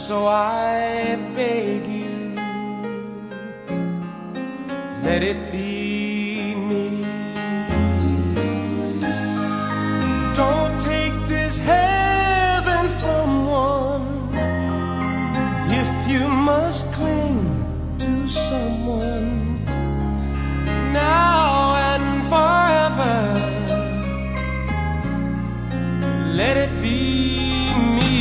so I beg you, let it be me. Don't take this heaven from one if you must cling to someone now and forever. Let it be me.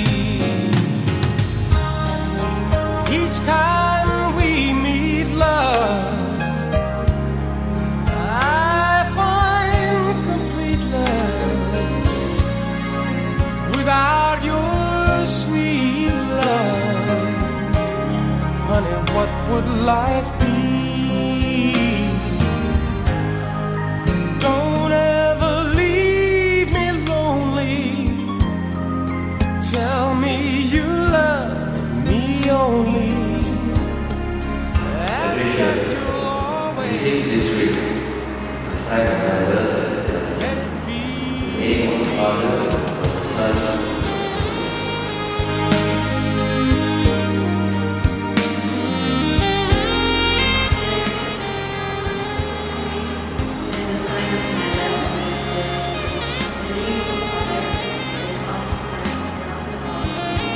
Each time we meet, love, I find complete love. Without your sweet love, honey, what would life be? Don't ever leave me lonely. Tell me you love me only. Receive this week as a sign of my love and fidelity. Let it be. In the name of the Father, of the Son, as a sign of my love and the name of the Father, and of the Son, and of the Holy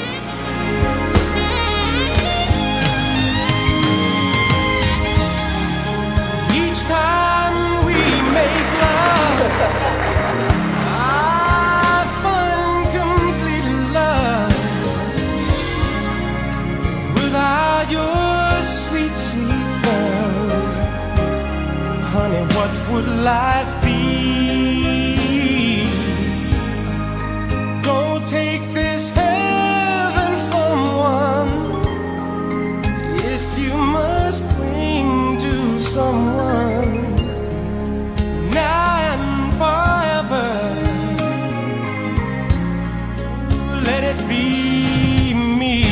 Spirit. Each time we make love, I find complete love. Without your sweet, sweet love, honey, what would life be? Don't take this heaven from one if you must cling to someone now and forever. Let it be me.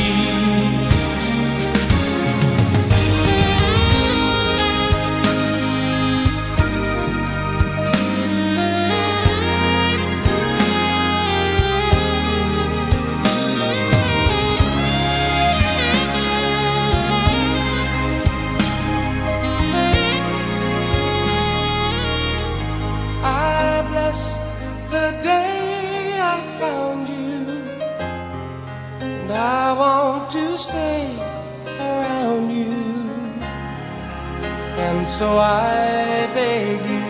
I bless the day I found you, and I want to stay around you, and so I beg you,